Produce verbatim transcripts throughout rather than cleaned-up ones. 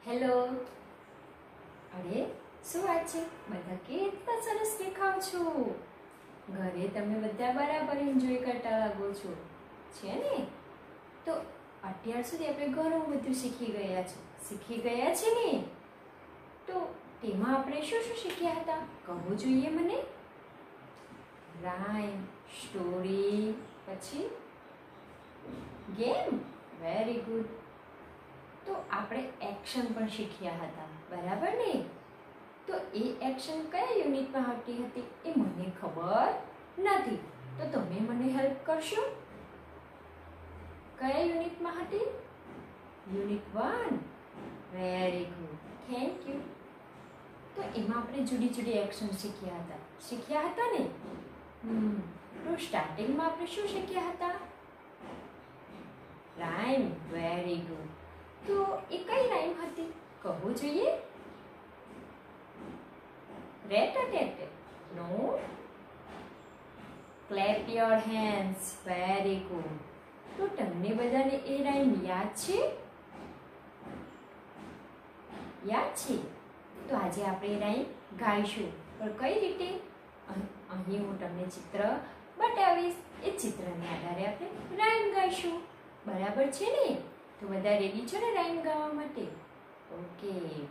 Hello. અરે શું વાત છે, બધા કેટલા સરસ દેખાવ છો. ઘરે તમે બધા બરાબર એન્જોય કરતા લાગો છો, છે ને? તો અત્યાર સુધી આપણે ઘણું બધું શીખી ગયા છે શીખી ગયા છે ને? તો તેમાં આપણે શું શું શીખ્યા હતા કહો જોઈએ મને? રાઇમ, સ્ટોરી, પછી ગેમ. Very good. તો આપણે એક્શન પણ શીખ્યા હતા, બરાબર ને? તો એ એક્શન કયા યુનિટમાં આવતી હતી એ મને ખબર નથી, તો તમે મને હેલ્પ કરશો? કયા યુનિટમાં હતી? Unit one. Very good, thank you. તો એમાં આપણે જુદી જુદી એક્શન શીખ્યા હતા શીખ્યા હતા ને? હમ તો સ્ટાર્ટિંગમાં આપણે શું શીખ્યા હતા? રાઇમ. Very good. તો એ કઈ રાઇમ હતી કહો જોઈએ? Rat a tat. No. Clap your hands. Very good. તો તમને બધાને એ રાઇમ યાદ છે? યાદ છે? તો આજે આપણે રાઇમ ગાઈશું, પણ કઈ રીતે? અહીં હું તમને ચિત્ર બતાવીશ, એ ચિત્રને આધારે આપણે રાઇમ ગાઈશું, બરાબર છે ને? તો બધા રેડી છો ને રાઇમ ગાવા માટે? Okay.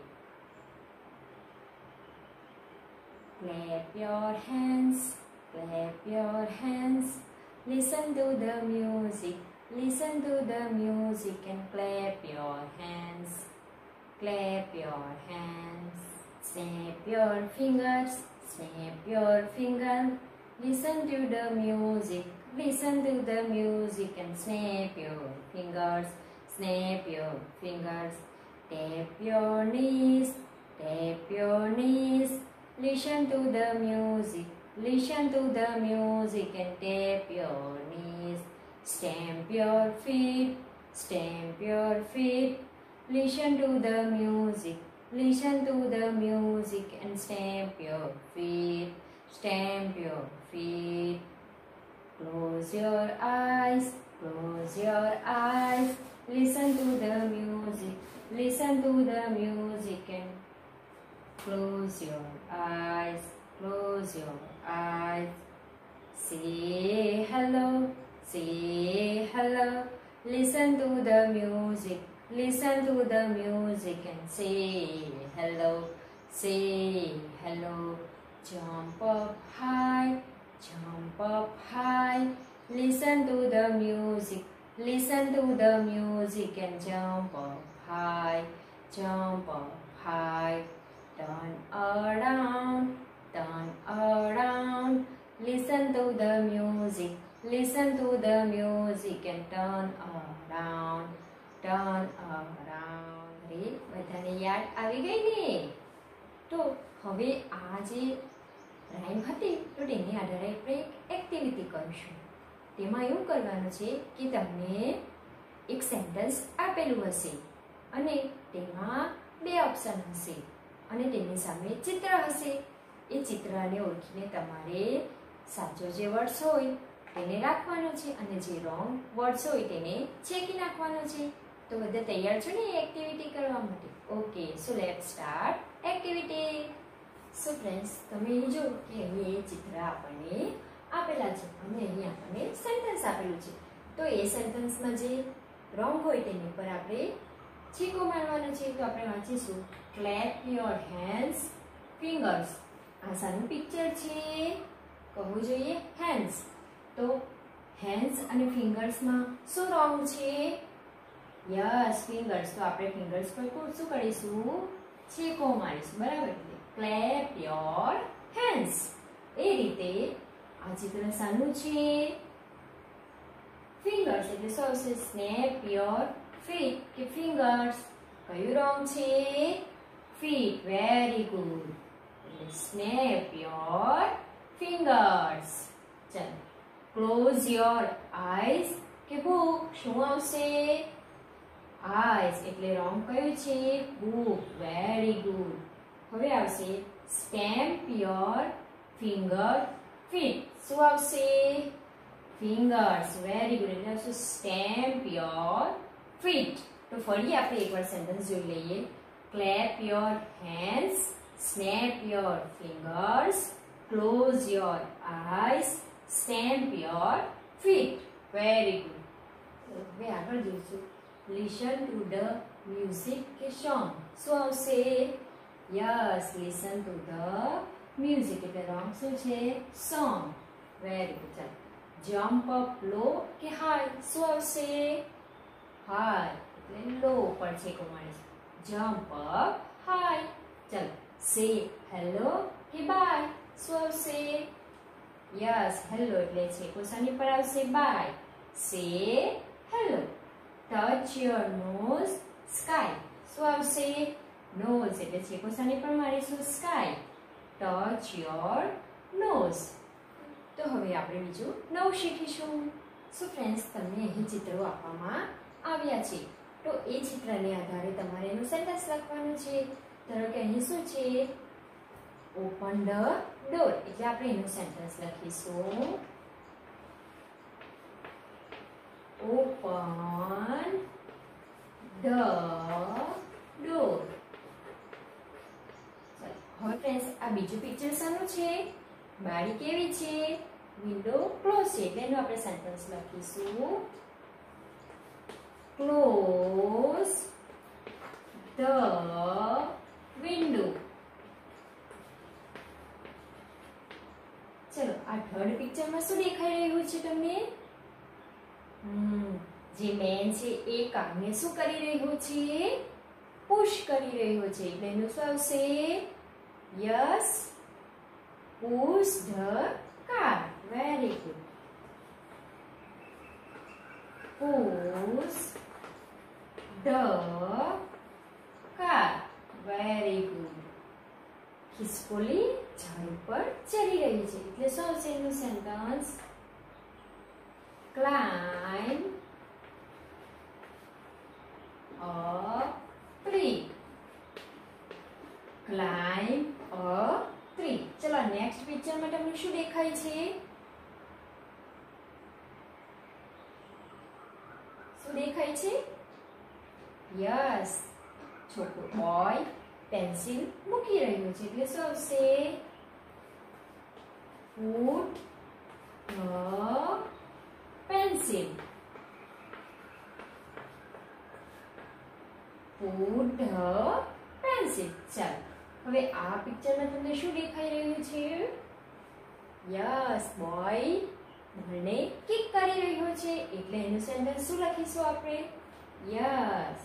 Clap your hands, clap your hands. Listen to the music, listen to the music and clap your hands. Clap your hands. Snap your fingers, snap your fingers. Listen to the music, listen to the music and snap your fingers. Snap your fingers. Tap your knees, tap your knees. Listen to the music, listen to the music and tap your knees. Stamp your feet, stamp your feet. Listen to the music, listen to the music and stamp your feet. Stamp your feet. Close your eyes, close your eyes. Listen to the music, listen to the music and close your eyes, close your eyes. Say hello, say hello. Listen to the music, listen to the music and say hello, say hello. Jump up high, jump up high. Listen to the music, listen to the music and jump up high, jump up high. Turn around, turn around. Listen to the music, listen to the music and turn around, turn around. અરે બધાને યાદ આવી ગઈ ને? તો હવે આ જે રાઇમ હતી તો તેની આધારે આપણે એક એક્ટિવિટી કરીશું. તેમાં એવું કરવાનું છે કે તમને એક સેન્ટેન્સ આપેલું હશે અને તેમાં બે ઓપ્શન હશે અને તેની સામે ચિત્ર હશે. એ ચિત્રને ઓળખીને તમારે સાચો જે વર્ડ્સ હોય તેને રાખવાનો છે અને જે રોંગ વર્ડ્સ હોય તેને ચેકી નાખવાનો છે. તો બધા તૈયાર છો ને એ એક્ટિવિટી કરવા માટે? Okay, so let's start activity. So friends, તમે અહીં જો કે અહીં એ ચિત્ર આપણને આપેલા છે અને અહીં આપણને સેન્ટેન્સ આપેલું છે. તો એ સેન્ટેન્સમાં જે રોંગ હોય તેની પર આપણે ચીકો મારવાનો છે. તો આપણે વાંચીશું ક્લેપ યોર હેન્ડ્સ, ફિંગર્સ. આ સાનું પિક્ચર છે કહવું જોઈએ હેન્ડ્સ. તો હેન્ડ્સ અને ફિંગર્સમાં શું રોંગ છે? Yes, fingers. તો આપણે ફિંગર્સ પર શું કરીશું? ચીકો મારીશું, બરાબર? Clap your hands. એ રીતે આ ચિત્ર સાનું છે? ફિંગર્સ. એટલે શું આવશે? સ્નેપ યોર ફીટ કે ફિંગર્સ. કયું રોંગ છે? ફીટ. Very good. એટલે સ્નેપ યોર ફિંગર્સ. ચાલો. ક્લોઝ યોર આઈઝ કે બુક. શું આવશે? આઈઝ. એટલે રોંગ કયું છે? બુક. Very good. હવે આવશે સ્ટેમ્પ યોર ફિંગર ફીટ. શું આવશે? ફિંગર્સ. Very good. એટલે આવશે સ્ટેમ્પ યોર feet. તો ફરી આપણે એકવાર સેન્ટેન્સ જોઈ લઈએ. clap your hands, snap your fingers, close your eyes, stamp your feet. Very good. હવે આગળ જોઈશું. Listen to the music કે song. શું આવશે? Yes, listen to the music. એટલે wrong શું છે? Song. Very good. Jump up low કે high? શું આવશે? High. એટલે low પર છે કોમાણી. Jump up high. ચલો. Say hello કે bye? શું આવશે? Yes, hello એટલે છે કોસાની પર આવશે bye. Say hello. Touch your nose, sky. શું આવશે? Nose એટલે છે કોસાની પર મારીશું sky. Touch your nose. તો હવે આપણે બીજું નવું શીખીશું. સો ફ્રેન્ડ્સ, તમને અહીં ચિત્રો આપવામાં આવ્યા છે. તો એ ચિત્રને આધારે તમારે એનું સેન્ટેન્સ લખવાનું છે. ધારો કે અહીં શું છે? Open the door. એટલે આપણે એનું સેન્ટેન્સ લખીશું. Open the door. હવે ફ્રેન્ડ્સ, આ બીજું પિક્ચર શાનું છે? બારી કેવી છે? વિન્ડો ક્લોઝ છે. એટલે એનું આપણે સેન્ટેન્સ લખીશું. Close the window. ચલો, આ થર્ડ પિક્ચરમાં શું દેખાઈ રહ્યું છે તમને? હમ જે મેન છે એ કારને શું કરી રહ્યો છે? પુશ કરી રહ્યો છે. એટલે એનું શું આવશે? Yes, push the car. Very good. Push the car. Very good. ખિસકોલી ઝાડ ઉપર ચડી રહી છે. એટલે શું આવશે એનું sentence? Climb a tree. Climb a tree. ચલો, નેક્સ્ટ પિક્ચરમાં તમને શું દેખાય છે? શું દેખાય છે? યસ, છોકરો બોય પેન્સિલ મૂકી રહ્યો છે. એટલે શું આવશે? Put the pencil. Put the pencil. ચાલો, હવે આ પિક્ચરમાં તમને શું દેખાઈ રહ્યું છે? યસ, બોય બોલને કિક કરી રહ્યો છે. એટલે એનું સેન્ટેન્સ શું લખીશું આપણે? Yes,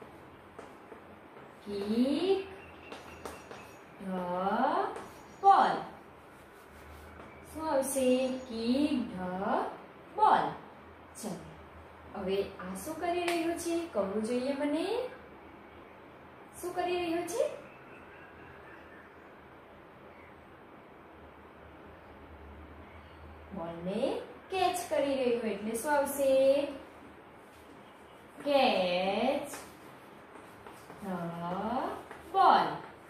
kick the ball. શું આવશે? Kick the ball. ચાલો, હવે આ શું કરી રહ્યું છે? કહવું જોઈએ મને. શું કરી રહ્યો છે? બોલને કેચ કરી રહ્યો. એટલે શું આવશે? Catch the ball.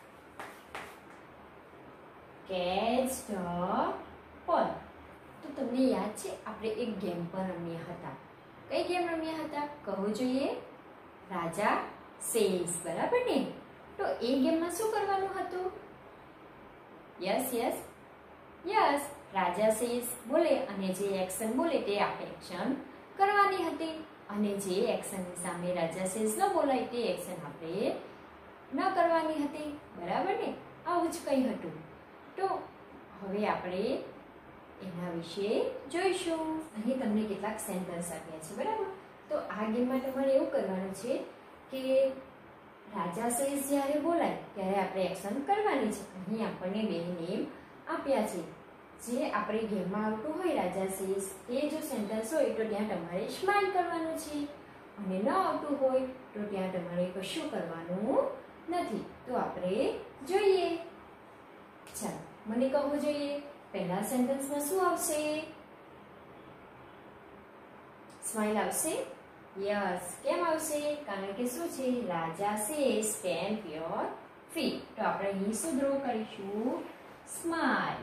Catch the ball. તો તમને યાદ છે આપણે એક ગેમ પર રમ્યા હતા. કઈ ગેમ રમ્યા હતા? કહવું જોઈએ. રાજા સેઝ. બરાબર ને? તો એ ગેમમાં શું કરવાનું હતું? Yes yes yes Raja says બોલે અને જે એક્શન બોલે તે આપણે એક્શન કરવાની હતી. અને જે એક્શનની સામે રાજા સેઝ ન બોલાય તે એક્શન આપણે ન કરવાની હતી. બરાબર ને? આવું જ કંઈ હતું. તો હવે આપણે એના વિશે જોઈશું. અહીં તમને કેટલાક સેન્ટેન્સ આપ્યા છે. બરાબર? તો આ ગેમમાં તમારે એવું કરવાનું છે કે રાજા સેઝ જ્યારે બોલાય ત્યારે આપણે એક્શન કરવાની છે. અહીં આપણને બે નેમ આપ્યા છે. જે આપણે ગેમમાં આવતું હોય રાજા સેઝ એ જો સેન્ટેન્સ હોય તો ત્યાં તમારે સ્માઈલ કરવાનું છે. અને ન આવતું હોય તો ત્યાં તમારે કશું કરવાનું નથી. તો આપણે જોઈએ. ચાલો, મને કહવું જોઈએ. પહેલા સેન્ટેન્સમાં શું આવશે? સ્માઈલ આવશે. યસ, કેમ આવશે? કારણ કે શું છે? Raja says stamp your feet. તો આપણે અહીં શું ડ્રો કરીશું? સ્માઈલ.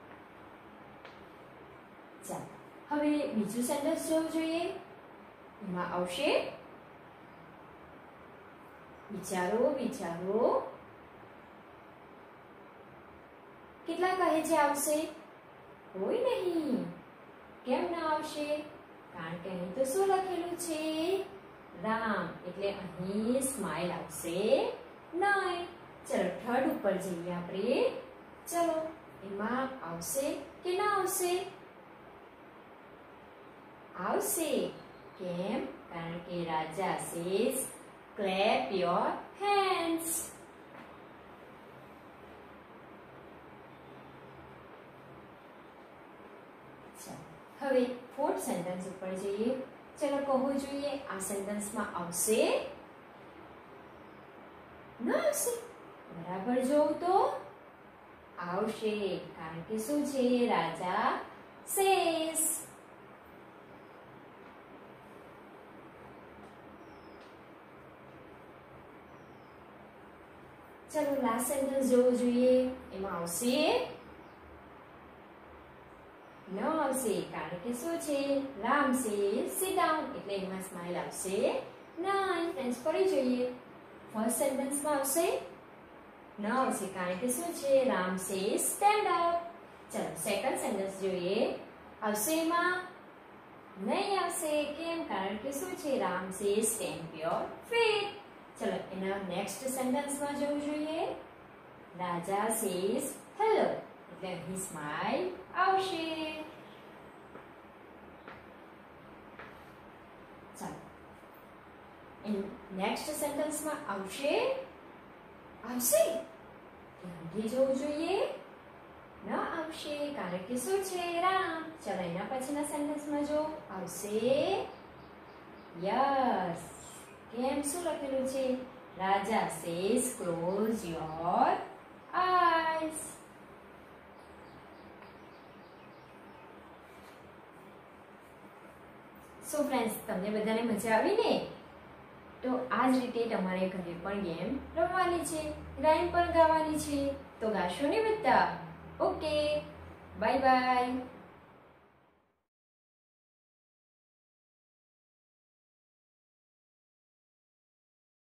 ચાલો, હવે બીજું સેન્ટેન્સ જોવું જોઈએ. એમાં આવશે વિચારો વિચારો કેટલા કહે છે આવશે? કોઈ નહીં. કેમ ના આવશે? કારણ કે અહીં તો શું લખેલું છે? રામ. એટલે અહીં સ્માઈલ આવશે નહીં. ચલો થર્ડ ઉપર જઈએ આપણે. ચલો એમાં આવશે કે ના આવશે? આવશે. કેમ? કારણ કે Raja says clap your hands. હવે ફોર્થ સેન્ટેન્સ ઉપર જઈએ. ચલો કહો જોઈએ આ સેન્ટેન્સમાં આવશે? ના આવશે? બરાબર જોઉં તો આવશે. કારણ કે શું છે? રાજા says. ચલો લાસ્ટ સેન્ટેન્સ જોવું જોઈએ. એમાં આવશે? ન આવશે. કારણ કે શું છે? Ram says sit down. એટલે એમાં સ્માઈલ આવશે નહીં. ફ્રેન્ડ્સ પડી જોઈએ. ફર્સ્ટ સેન્ટેન્સમાં આવશે? ન આવશે. કારણ કે શું છે? Ram says stand up. ચલો સેકન્ડ સેન્ટેન્સ જોઈએ. આવશે એમાં? નહીં આવશે. કેમ? કારણ કે શું છે? Ram says stamp your feet. ચલો એના નેક્સ્ટ સેન્ટેન્સમાં જવું જોઈએ. રાજા says hello. એટલે અહીં સ્માઈલ આવશે. ચાલો નેક્સ્ટ સેન્ટેન્સમાં આવશે? આવશે? ધ્યાનથી જોવું જોઈએ. ન આવશે. કારણ કે શું છે? રામ. ચલો એના પછીના સેન્ટેન્સમાં જો. આવશે? યસ. કેમ? શું લખેલું છે? Raja says close your eyes. So friends તમને બધાને મજા આવી ને? તો આ જ રીતે તમારે ઘરે પણ ગેમ રમવાની છે, રાઇમ પણ ગાવાની છે. તો ગાશો ને બધા? Okay, bye by.